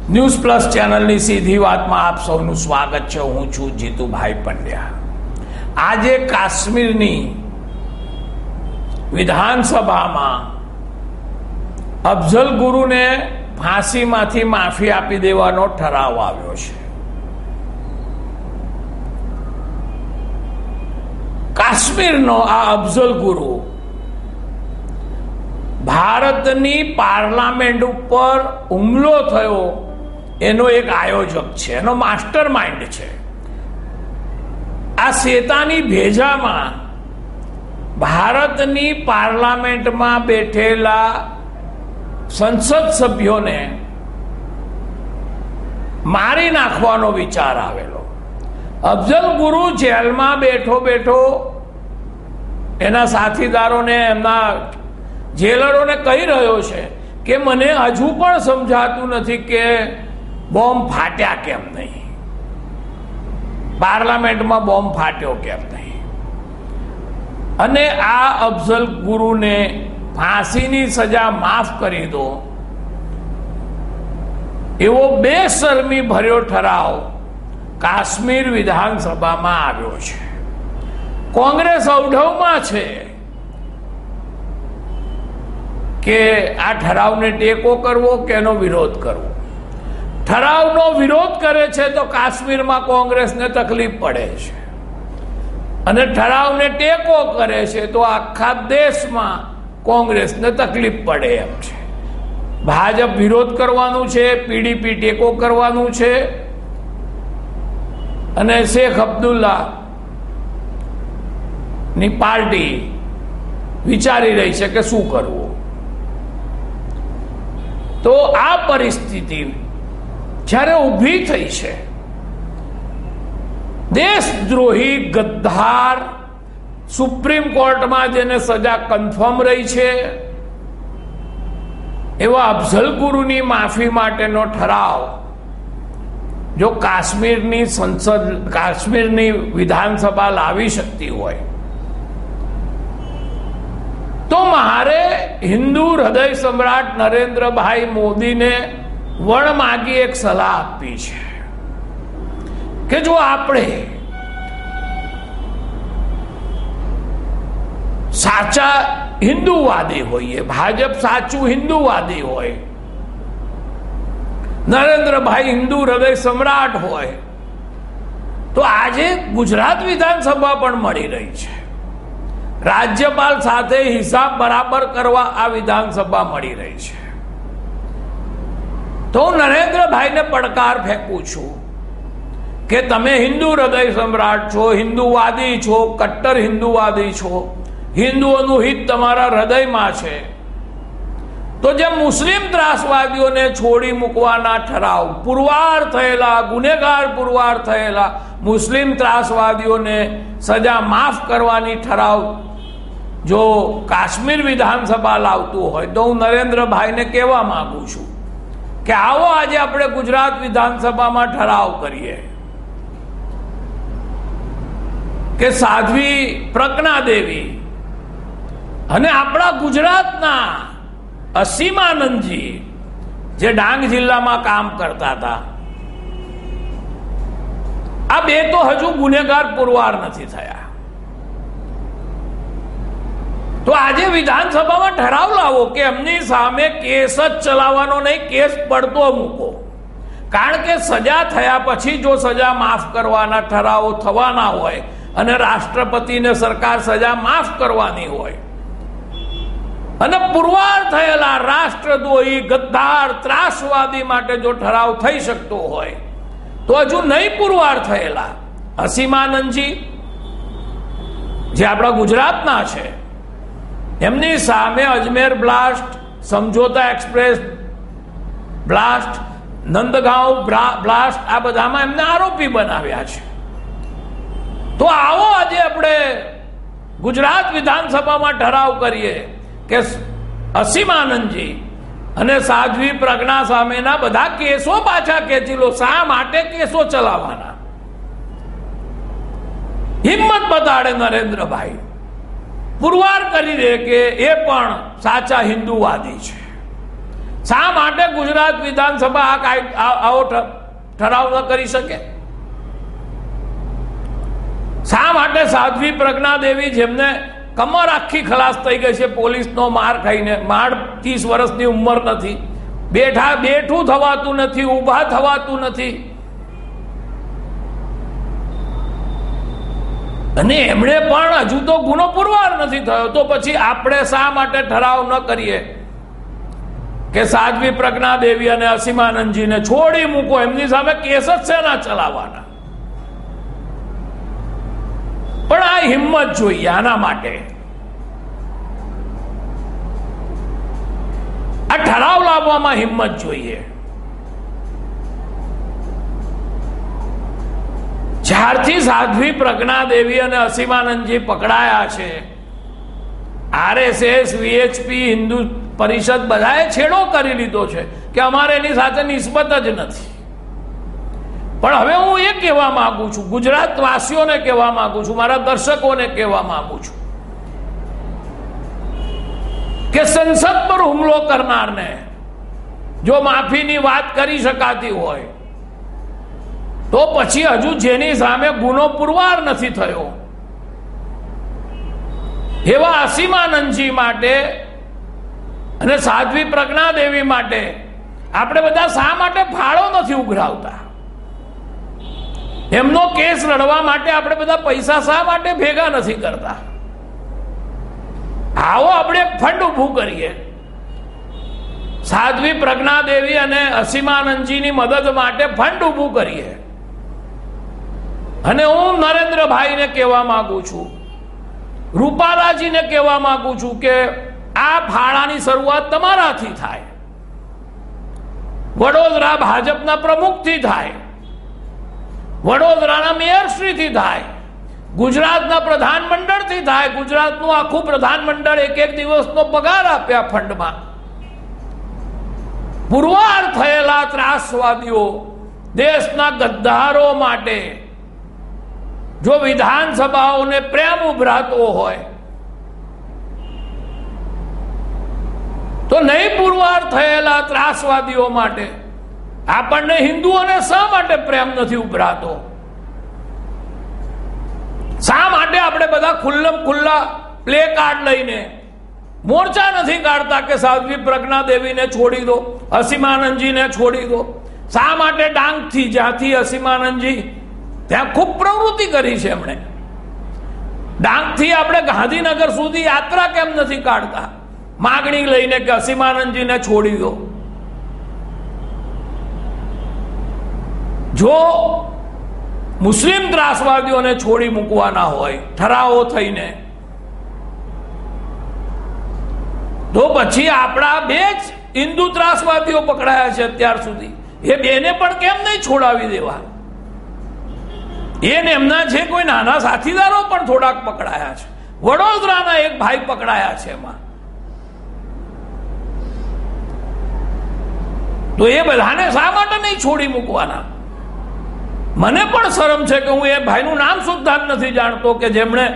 News plus ચેનલની સીધી વાતમાં આપ સૌનું સ્વાગત છે। હું છું જીતુભાઈ પંડ્યા। આજે કાશ્મીરની વિધાનસભામાં અફઝલ ગુરુને ફાંસીમાંથી માફી આપી દેવાનો ઠરાવ આવ્યો છે। કાશ્મીરનો આ અફઝલ ગુરુ ભારતની પાર્લામેન્ટ ઉપર હુમલો થયો એનો એક આયોજક છે, એનો માસ્ટર માઇન્ડ છે। આ શેતાની ભેજામાં ભારતની પાર્લામેન્ટમાં બેઠેલા સંસદ સભ્યોને મારી નાખવાનો વિચાર આવેલો। અફઝલ ગુરુ જેલમાં બેઠો બેઠો એના સાથીદારોને, એમના જેલરોને કહી રહ્યો છે કે મને હજુ પણ સમજાતું નથી કે બોમ્બ ફાટ્યા કેમ નહીં, પાર્લામેન્ટમાં બોમ્બ ફાટ્યો કેમ નહીં। અને આ અફઝલ ગુરુને ફાંસીની સજા માફ કરી દો એવો બેશરમી ભર્યો ઠરાવ કાશ્મીર વિધાનસભામાં આવ્યો છે। કોંગ્રેસ અવઢવમાં છે કે આ ઠરાવને ટેકો કરવો કે એનો વિરોધ કરવો। ઠરાવનો વિરોધ કરે છે તો કાશ્મીરમાં કોંગ્રેસને તકલીફ પડે છે, અને ઠરાવને ટેકો કરે છે તો આખા દેશમાં કોંગ્રેસને તકલીફ પડે એમ છે। ભાજપ વિરોધ કરવાનું છે, પીડીપી ટેકો કરવાનું છે, અને શેખ અબ્દુલ્લા ની પાર્ટી વિચારી રહી છે કે શું કરવું। તો આ પરિસ્થિતિ જ્યારે ઊભી થઈ છે, દેશદ્રોહી ગદ્દાર સુપ્રીમ કોર્ટમાં જેને સજા કન્ફર્મ રહી છે એવા અફઝલ ગુરુની માફી માટેનો ઠરાવ જો કાશ્મીરની સંસદ, કાશ્મીરની વિધાનસભા લાવી શકતી હોય તો મારે હિન્દુ હૃદય સમ્રાટ નરેન્દ્રભાઈ મોદીને વણ માગી એક સલાહ આપવી છે કે જો આપણે સાચા હિન્દુવાદી હોઈએ, ભાજપ સાચું હિન્દુવાદી હોય, નરેન્દ્રભાઈ હિન્દુ હૃદય સમ્રાટ હોય તો આજે ગુજરાત વિધાનસભા પણ મળી રહી છે। રાજ્યપાલ સાથે હિસાબ બરાબર કરવા આ વિધાનસભા મળી રહી છે। તો હું નરેન્દ્રભાઈને પડકાર ફેંકું છું કે તમે હિન્દુ હૃદય સમ્રાટ છો, હિન્દુવાદી છો, કટ્ટર હિન્દુવાદી છો, હિન્દુઓનું હિત તમારા હૃદયમાં છે, તો જે મુસ્લિમ ત્રાસવાદીઓને છોડી મૂકવાના ઠરાવ, પુરવાર થયેલા, ગુનેગાર પુરવાર થયેલા મુસ્લિમ ત્રાસવાદીઓને સજા માફ કરવાની ઠરાવ જો કાશ્મીર વિધાનસભા લાવતું હોય તો હું નરેન્દ્રભાઈને કહેવા માંગુ છું કે આવો આજે આપણે ગુજરાત વિધાનસભામાં ઠરાવ કરીએ કે સાધ્વી પ્રજ્ઞાદેવી અને આપણા ગુજરાતના અસીમાનંદજી જે ડાંગ જિલ્લામાં કામ કરતા હતા, આ બે તો હજુ ગુનેગાર પુરવાર નથી થયા। તો આજે વિધાનસભામાં ઠરાવ લાવો કે એમની સામે કેસ જ ચલાવવાનો નહીં, કેસ પડતો મૂકો, કારણ કે સજા થયા પછી જો સજા માફ કરવાના ઠરાવો થવાના હોય અને રાષ્ટ્રપતિને સરકાર સજા માફ કરવાની હોય અને પુરવાર થયેલા રાષ્ટ્રદ્રોહી ગદ્દાર ત્રાસવાદી માટે જો ઠરાવ થઈ શકતો હોય તો હજુ નહીં પુરવાર થયેલા અસીમાનંદજી જે આપણા ગુજરાતના છે, એમની સામે Ajmer blast, Samjhauta express blast, Nandgaon blast, આ બધામાં એમને આરોપી બનાવ્યા છે। તો આવો આજે આપણે ગુજરાત વિધાનસભામાં ઠરાવ કરીએ કે અસીમાનંદજી અને સાધ્વી પ્રજ્ઞા સામેના બધા કેસો પાછા ખેંચી લો। શા માટે કેસો ચલાવવાના? હિંમત બતાડે નરેન્દ્રભાઈ, પુરવાર કરી દે કે એ પણ સાચા હિન્દુવાદી છે, શા માટે ગુજરાત વિધાનસભા આવો ઠરાવ ન કરી શકે? શા માટે સાધ્વી પ્રજ્ઞા દેવી, જેમને કમર આખી ખલાસ થઈ ગઈ છે પોલીસનો માર ખાઈને, 30 વર્ષની ઉંમર નથી, બેઠું થવાતું નથી, ઊભા થવાતું નથી, અને એમણે પણ હજુ તો ગુનો પુરવાર નથી થયો, તો પછી આપણે શા માટે ઠરાવ ન કરીએ કે સાધ્વી પ્રજ્ઞા દેવી અને અસીમાનંદજીને છોડી મૂકો? એમની સામે કેસ જ શેના ચલાવવાના? પણ આ હિંમત જોઈએ, આના માટે આ ઠરાવ લાવવામાં હિંમત જોઈએ. જ્યારથી સાધ્વી પ્રજ્ઞા દેવી અને અસીમાનંદજી પકડાયા છે, RSS, VHP, હિન્દુ પરિષદ બધાએ છેડો કરી લીધો છે કે અમારે એની સાથે નિસ્બત જ નથી. પણ હવે હું એ કહેવા માંગુ છું, ગુજરાત વાસીઓને કહેવા માંગુ છું, મારા દર્શકોને કહેવા માંગુ છું કે સંસદ પર હુમલો કરનારને જો માફીની વાત કરી શકાતી હોય તો પછી હજુ જેની સામે ગુનો પુરવાર નથી થયો એવા અસીમાનંદજી માટે અને સાધ્વી પ્રજ્ઞા દેવી માટે આપણે બધા શા માટે ફાળો નથી ઉઘરાવતા? એમનો કેસ લડવા માટે આપણે બધા પૈસા શા માટે ભેગા નથી કરતા? આવો આપણે ફંડ ઊભું કરીએ, સાધ્વી પ્રજ્ઞા દેવી અને અસીમાનંદજીની મદદ માટે ફંડ ઊભું કરીએ. અને હું નરેન્દ્રભાઈને કહેવા માંગુ છું, રૂપાલાજીને કહેવા માંગુ છું કે આ ફાળાની શરૂઆત તમારાથી થાય, વડોદરા ભાજપના પ્રમુખથી થાય, વડોદરાના મેયરશ્રીથી થાય, ગુજરાતના પ્રધાનમંડળથી થાય. ગુજરાતનું આખું પ્રધાનમંડળ એક દિવસનો પગાર આપ્યા ફંડમાં. પુરવાર થયેલા ત્રાસવાદીઓ, દેશના ગદ્દારો માટે જો વિધાનસભાઓને પ્રેમ ઉભરાતો હોય તો નહીં પુરવાર થયેલા ત્રાસવાદીઓ માટે આપણને હિન્દુઓને શા માટે પ્રેમ નથી ઉભરાતો? શા માટે આપણે બધા ખુલ્લમ ખુલ્લા પ્લે કાર્ડ લઈને મોરચા નથી કાઢતા કે સાધ્વી પ્રજ્ઞા દેવીને છોડી દો, અસીમાનંદજીને છોડી દો? શા માટે ડાંગથી, જ્યાંથી અસીમાનંદજી ત્યાં ખૂબ પ્રવૃત્તિ કરી છે એમણે, ડાંગથી આપણે ગાંધીનગર સુધી યાત્રા કેમ નથી કાઢતા માગણી લઈને કે અસીમાનંદજીને છોડી દો? જો મુસ્લિમ ત્રાસવાદીઓને છોડી મૂકવાના હોય ઠરાવો થઈને, તો પછી આપણા 2 જ હિન્દુ ત્રાસવાદીઓ પકડાયા છે અત્યાર સુધી, એ બેને પણ કેમ નહીં છોડાવી દેવા? એને એમના જે કોઈ નાના સાથીદારો પણ થોડાક પકડાયા છે, વડોદરાના એક ભાઈ પકડાયા છે એમાં. તો એ બધાને શા માટે નહીં છોડી મૂકવાના? મને પણ શરમ છે કે હું એ ભાઈનું નામ સુદ્ધા નથી જાણતો કે જેમણે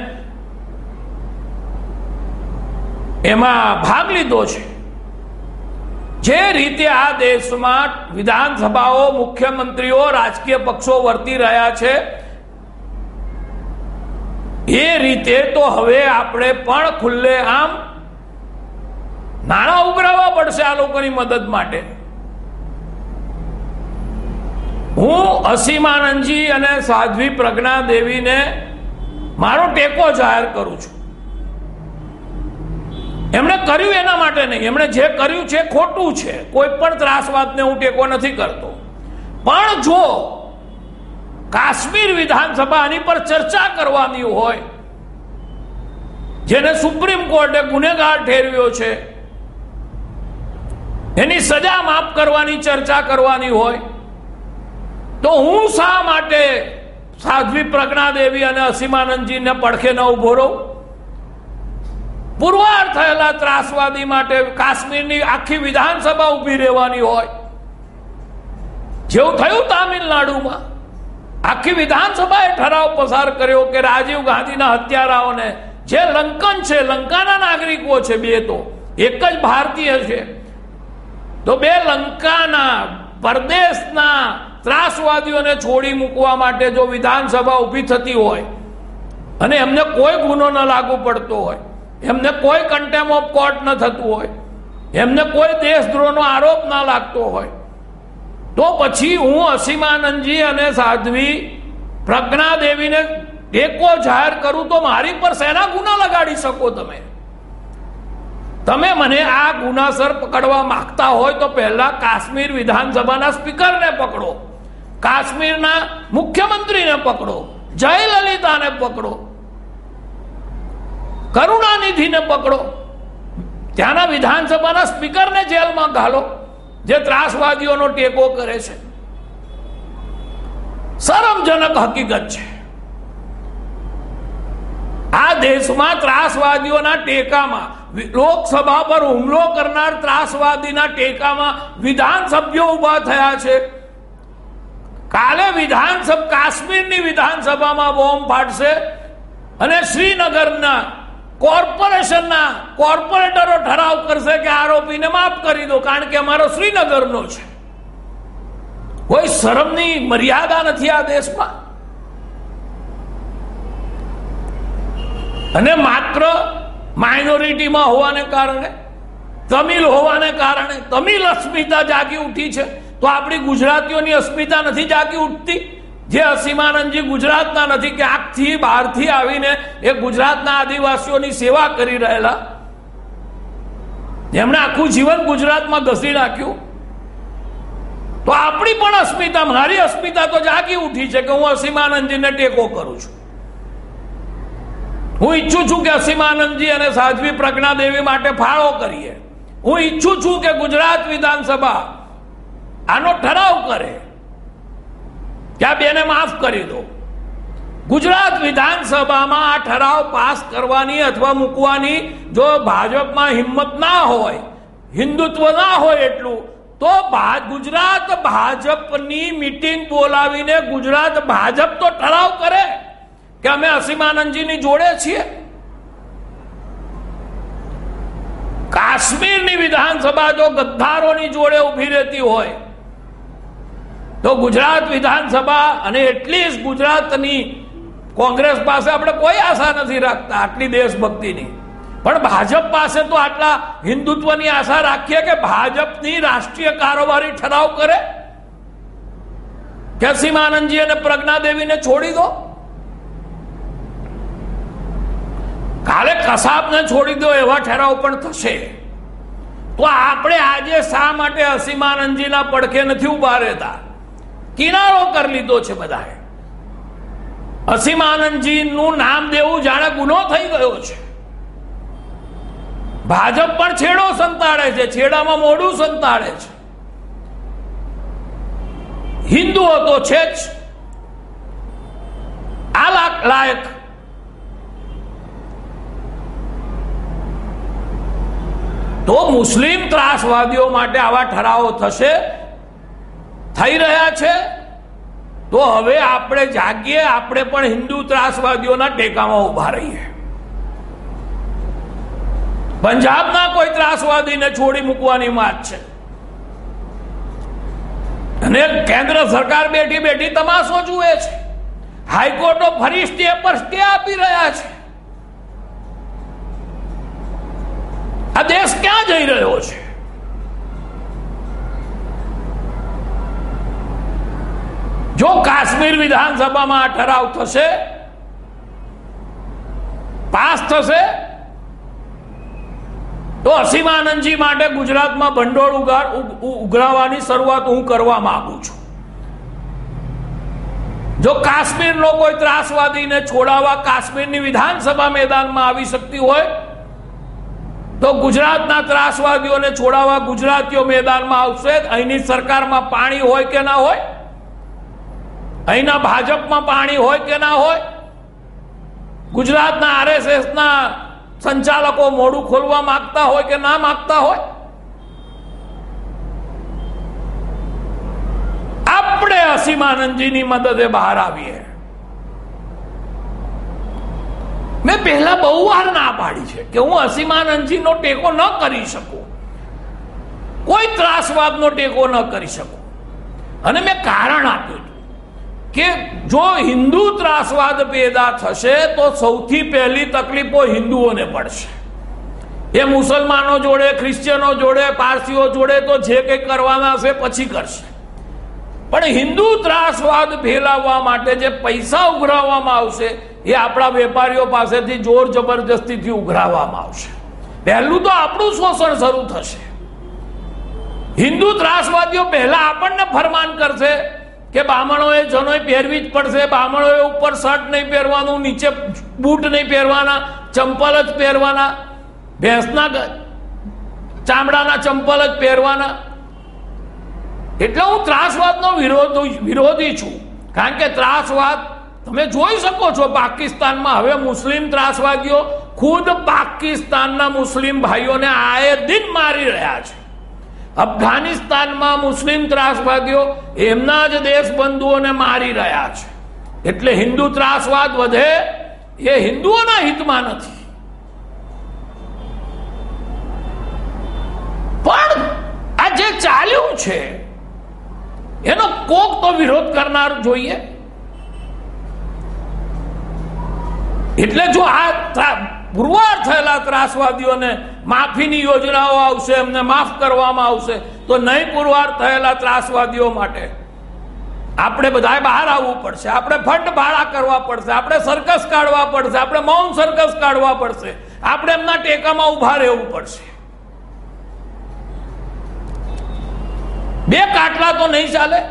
એમાં ભાગ લીધો છે. જે રીતે આ દેશમાં વિધાનસભાઓ, મુખ્યમંત્રીઓ, રાજકીય પક્ષો વર્તી રહ્યા છે એ રીતે તો હવે આપણે પણ ખુલ્લે આમ નાણાં ઉઘરાવવા પડશે આ લોકોની મદદ માટે. હું અસીમાનંદજી અને સાધ્વી પ્રજ્ઞા દેવીને મારો ટેકો જાહેર કરું છું. એમણે કર્યું એના માટે નહીં, એમણે જે કર્યું છે ખોટું છે. કોઈ પણ ત્રાસવાદને હું ટેકો નથી કરતો, પણ જો કાશ્મીર વિધાનસભા આની પર ચર્ચા કરવાની હોય, જેને સુપ્રીમ કોર્ટે ગુનેગાર ઠેરવ્યો છે, એની સજા માફ કરવાની ચર્ચા કરવાની હોય, તો હું શા માટે સાધ્વી પ્રજ્ઞા દેવી અને અસીમાનંદજીને પડખે ન ઉભો રહું? પુરવાર થયેલા ત્રાસવાદી માટે કાશ્મીરની આખી વિધાનસભા ઉભી રહેવાની હોય, જેવું થયું તામિલનાડુમાં. આખી વિધાનસભાએ ઠરાવ પસાર કર્યો કે રાજીવ ગાંધીના હત્યારાઓને, જે લંકન છે, લંકાના નાગરિકો છે, 2 તો એક જ ભારતીય છે, તો બે લંકાના પરદેશના ત્રાસવાદીઓને છોડી મૂકવા માટે જો વિધાનસભા ઊભી થતી હોય અને એમને કોઈ ગુનો ન લાગુ પડતો હોય, એમને કોઈ કન્ટેમ ઓફ કોર્ટ ન થતું હોય, એમને કોઈ દેશદ્રોહનો આરોપ ના લાગતો હોય, તો પછી હું અસીમાનંદજી અને સાધ્વી પ્રજ્ઞાદેવીને ટેકો જાહેર કરું તો મારી પર શેના ગુના લગાડી શકો? તમે મને આ ગુનાસર પકડવા માંગતા હોય તો પહેલા કાશ્મીર વિધાનસભાના સ્પીકરને પકડો, કાશ્મીરના મુખ્યમંત્રીને પકડો, જયલલિતાને પકડો, કરુણાનિધિને પકડો, ત્યાંના વિધાનસભાના સ્પીકરને જેલમાં ઘાલો જે ત્રાસવાદીઓનો ટેકો કરે છે. શરમજનક હકીકત છે આ દેશમાં ત્રાસવાદીઓના ટેકામાં, લોકસભા પર હુમલો કરનાર ત્રાસવાદીના ટેકામાં વિધાનસભ્યો ઉભા થયા છે. કાલે કાશ્મીરની વિધાનસભામાં બોમ્બ ફાટશે અને શ્રીનગરના કોર્પોરેશનના કોર્પોરેટરો ઠરાવ કરશે કે આરોપીને માફ કરી દો કારણ કે અમારો શ્રીનગરનો છે. કોઈ શરમની મર્યાદા નથી આ દેશમાં. અને માત્ર માઇનોરિટીમાં હોવાને કારણે, તમિલ હોવાને કારણે તમિલ અસ્મિતા જાગી ઉઠી છે, તો આપણી ગુજરાતીઓની અસ્મિતા નથી જાગી ઉઠતી? જે અસીમાનંદજી ગુજરાતના નથી, કે આખથી બહારથી આવીને એ ગુજરાતના આદિવાસીઓની સેવા કરી રહેલા, જેમણે આખું જીવન ગુજરાતમાં ઘસી નાખ્યું, તો આપણી પણ અસ્મિતા, મારી અસ્મિતા તો જાગી ઉઠી છે કે હું અસીમાનંદજીને ટેકો કરું છું. હું ઈચ્છું છું કે અસીમાનંદજી અને સાધ્વી પ્રજ્ઞાદેવી માટે ફાળો કરીએ. હું ઈચ્છું છું કે ગુજરાત વિધાનસભા આનો ઠરાવ કરે કે આ બેને માફ કરી દો. ગુજરાત વિધાનસભામાં આ ઠરાવ પાસ કરવાની અથવા મૂકવાની જો ભાજપમાં હિંમત ના હોય, હિન્દુત્વ ના હોય એટલું, તો ગુજરાત ભાજપની મીટિંગ બોલાવીને ગુજરાત ભાજપ તો ઠરાવ કરે કે અમે અસીમાનંદજીની જોડે છીએ. કાશ્મીરની વિધાનસભા જો ગદ્દારોની જોડે ઉભી રહેતી હોય તો ગુજરાત વિધાનસભા, અને એટલીસ્ટ ગુજરાતની કોંગ્રેસ પાસે આપણે કોઈ આશા નથી રાખતા આટલી દેશભક્તિની, પણ ભાજપ પાસે તો આટલા હિન્દુત્વની આશા રાખીએ કે ભાજપની રાષ્ટ્રીય કારોબારી ઠરાવ કરે કે અસીમાનંદજી અને પ્રજ્ઞાદેવીને છોડી દો. કાલે કસાબને છોડી દો એવા ઠરાવ પણ થશે. તો આપણે આજે શા માટે અસીમાનંદજીના પડખે નથી ઉભા રહેતા? કિનારો કરી લીધો છે બધાએ. અસીમાનંદજીનું નામ દેવું જાણે ગુનો થઈ ગયો છે. ભાજપ પણ છેડો સંતાડે છે, છેડામાં મોઢું સંતાડે છે. હિન્દુઓ તો છે જ આ લાયક. તો મુસ્લિમ ત્રાસવાદીઓ માટે આવા ઠરાવો થશે, થઈ રહ્યા છે. તો હવે આપણે જાગીએ, આપણે પણ હિન્દુ ત્રાસવાદીઓના ટેકામાં ઉભા રહીએ. પંજાબના કોઈ ત્રાસવાદીને છોડી મૂકવાની વાત છે અને કેન્દ્ર સરકાર બેઠી બેઠી તમાશો જુએ છે. હાઈકોર્ટો ફરી સ્ટે પર સ્ટે આપી રહ્યા છે. આ દેશ ક્યાં જઈ રહ્યો છે? જો કાશ્મીર વિધાનસભામાં આ ઠરાવ થશે, પાસ થશે, તો અસીમાનંદજી માટે ગુજરાતમાં ભંડોળ ઉઘરાવવાની શરૂઆત હું કરવા માંગુ છું. જો કાશ્મીરનો કોઈ ત્રાસવાદીને છોડાવવા કાશ્મીરની વિધાનસભા મેદાનમાં આવી શકતી હોય તો ગુજરાતના ત્રાસવાદીઓને છોડાવવા ગુજરાતીઓ મેદાનમાં આવશે. અહીંની સરકારમાં પાણી હોય કે ના હોય, અહીંના ભાજપમાં પાણી હોય કે ના હોય, ગુજરાતના આરએસએસના સંચાલકો મોડું ખોલવા માંગતા હોય કે ના માંગતા હોય, આપણે અસીમાનંદજીની મદદે બહાર આવીએ. મેં પહેલા બહુ વાર ના પાડી છે કે હું અસીમાનંદજીનો ટેકો ન કરી શકું. કોઈ ત્રાસવાદનો ટેકો ન કરી શકો. અને મેં કારણ આપ્યું કે જો હિન્દુ ત્રાસવાદ પેદા થશે તો સૌથી પહેલી તકલીફો હિન્દુઓને પડશે. એ મુસલમાનો જોડે, ક્રિશ્ચિયનો જોડે, પારસીઓ જોડે તો જે કંઈ કરવાના હશે પછી કરશે. પણ હિન્દુ ત્રાસવાદ ફેલાવવા માટે જે પૈસા ઉઘરાવવામાં આવશે એ આપણા વેપારીઓ પાસેથી જોર જબરજસ્તીથી ઉઘરાવવામાં આવશે. પહેલું તો આપણું શોષણ શરૂ થશે. હિન્દુ ત્રાસવાદીઓ પહેલા આપણને ફરમાન કરશે કે બામણોએ જનોય પહેરવી જ પડશે, બામણોએ ઉપર શર્ટ નહીં પહેરવાનું, નીચે બૂટ નહીં પહેરવાના, ચંપલ જ પહેરવાના, ભેંસના ચામડાના ચંપલ જ પહેરવાના. એટલે હું ત્રાસવાદનો વિરોધી છું. કારણ કે ત્રાસવાદ તમે જોઈ શકો છો પાકિસ્તાનમાં હવે મુસ્લિમ ત્રાસવાદીઓ ખુદ પાકિસ્તાનના મુસ્લિમ ભાઈઓને આએ દિન મારી રહ્યા છે. અફઘાનિસ્તાનમાં મુસ્લિમ ત્રાસવાદીઓ એમના જ દેશબંધુઓને મારી રહ્યા છે. એટલે હિન્દુ ત્રાસવાદ વધે એ હિન્દુઓના હિતમાં નથી. પણ આ જે ચાલ્યું છે એનો કોક તો વિરોધ કરનાર જોઈએ. એટલે જો આ પુરવાર થયેલા ત્રાસવાદીઓને માફીની યોજનાઓ આવશે, એમને માફ કરવામાં આવશે, તો નહીં પુરવાર થયેલા ત્રાસવાદીઓ માટે આપણે બધાએ બહાર આવવું પડશે. આપણે ફંડ ભાડા કરવા પડશે, આપણે સર્કસ કાઢવા પડશે, આપણે મૌન સર્કસ કાઢવા પડશે, આપણે એમના ટેકામાં ઉભા રહેવું પડશે. બે કાટલા તો નહીં ચાલે.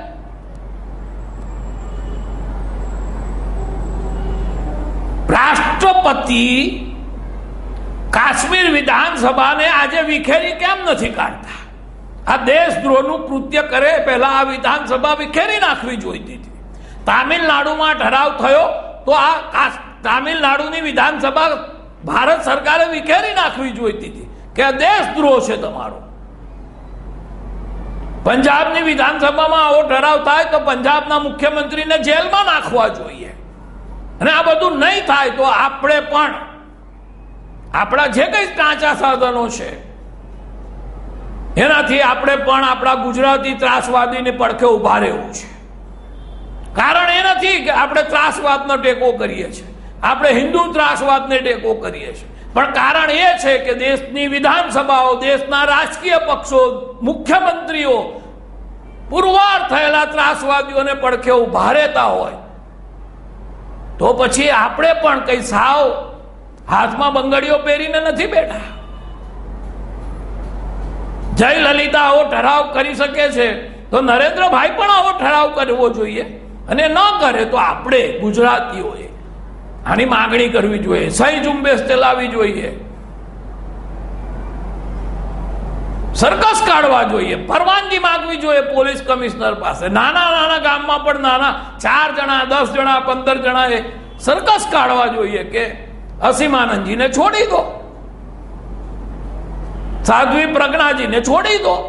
રાષ્ટ્રપતિ કાશ્મીર વિધાનસભાને આજે વિખેરી કેમ નથી કાઢતા? આ દેશદ્રોહનું કૃત્ય કરે પહેલા આ વિધાનસભા વિખેરી નાખવી જોઈતી હતી. તામિલનાડુમાં ઠરાવ થયો તો આ તામિલનાડુની વિધાનસભા ભારત સરકારે વિખેરી નાખવી જોઈતી હતી કે આ દેશદ્રોહ છે તમારો. પંજાબની વિધાનસભામાં આવો ઠરાવ થાય તો પંજાબના મુખ્યમંત્રીને જેલમાં નાખવા જોઈએ. અને આ બધું નહીં થાય તો આપણે પણ આપણા જે કઈ કાચા સાધનો છે એનાથી આપણે પણ આપણા ગુજરાતી ત્રાસવાદીને પડખે ઉભા રહેવું છે. કારણ એ નથી કે આપણે ત્રાસવાદનો ટેકો કરીએ છીએ, આપણે હિન્દુ ત્રાસવાદને ટેકો કરીએ છીએ, પણ કારણ એ છે કે દેશની વિધાનસભાઓ, દેશના રાજકીય પક્ષો, મુખ્યમંત્રીઓ પુરવાર થયેલા ત્રાસવાદીઓને પડખે ઉભા રહેતા હોય તો પછી આપણે પણ કઈ સાવ હાથમાં બંગડીઓ પહેરીને નથી બેઠા. જયલલિતા આવો ઠરાવ કરી શકે છે તો નરેન્દ્રભાઈ પણ આવો ઠરાવ કરવો જોઈએ. અને ન કરે તો આપણે ગુજરાતીઓએ આની માંગણી કરવી જોઈએ, સહી ઝુંબેશ ચલાવવી જોઈએ, સર્કસ કાઢવા જોઈએ, પરવાનગી માંગવી જોઈએ પોલીસ કમિશનર પાસે. નાના નાના ગામમાં પણ નાના 4 જણા, 10 જણા, 15 જણાએ સર્કસ કાઢવા જોઈએ કે અસીમાનંદજીને છોડી દો, સાધ્વી પ્રજ્ઞાજીને છોડી દો.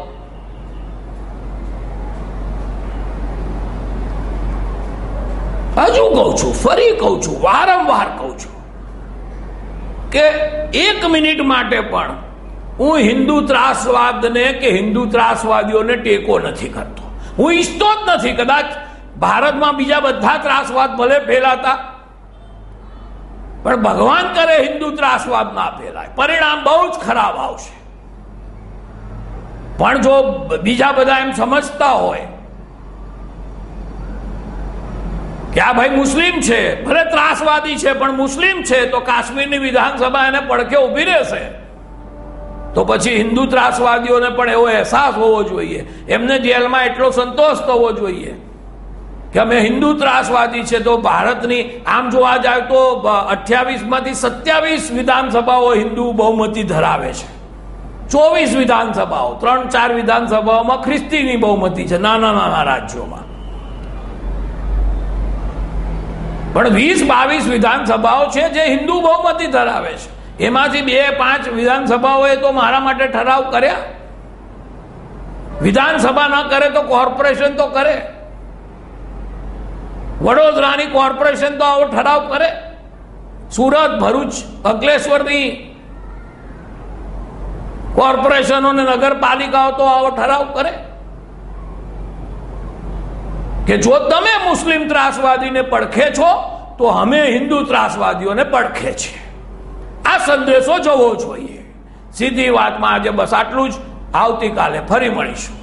હજુ કહું છું, ફરી કહું છું, વારંવાર કહું છું કે 1 મિનિટ માટે પણ હું હિન્દુ ત્રાસવાદને કે હિન્દુ ત્રાસવાદીઓને ટેકો નથી કરતો. હું ઈચ્છતો જ નથી. કદાચ ભારતમાં બીજા બધા ત્રાસવાદ ભલે ફેલાતા, પણ ભગવાન કરે હિન્દુ ત્રાસવાદ ના ફેલાય. પરિણામ બહુ જ ખરાબ આવશે. પણ જો બીજા બધા એમ સમજતા હોય કે આ ભાઈ મુસ્લિમ છે, ભલે ત્રાસવાદી છે પણ મુસ્લિમ છે, તો કાશ્મીરની વિધાનસભા એને પડખે ઉભી રહેશે, તો પછી હિન્દુ ત્રાસવાદીઓને પણ એવો અહેસાસ હોવો જોઈએ, એમને જેલમાં એટલો સંતોષ થવો જોઈએ કે અમે હિન્દુ ત્રાસવાદી છે. તો ભારતની આમ જોવા જાય તો 28માંથી 27 વિધાનસભાઓ હિન્દુ બહુમતી ધરાવે છે. 24 વિધાનસભાઓ, 3-4 વિધાનસભાઓમાં ખ્રિસ્તીની બહુમતી છે નાના નાના રાજ્યોમાં. પણ 20-22 વિધાનસભાઓ છે જે હિન્દુ બહુમતી ધરાવે છે. એમાંથી 2-5 વિધાનસભાઓએ તો મારા માટે ઠરાવ કર્યા. વિધાનસભા ન કરે તો કોર્પોરેશન તો કરે. વડોદરાની કોર્પોરેશન તો આવો ઠરાવ કરે. સુરત, ભરૂચ, અંકલેશ્વરની કોર્પોરેશનો અને નગરપાલિકાઓ તો આવો ઠરાવ કરે કે જો તમે મુસ્લિમ ત્રાસવાદીને પડખે છો તો અમે હિન્દુ ત્રાસવાદીઓને પડખે છે. આ સંદેશો જવો જોઈએ. સીધી વાતમાં આજે બસ આટલું જ. આવતીકાલે ફરી મળીશું.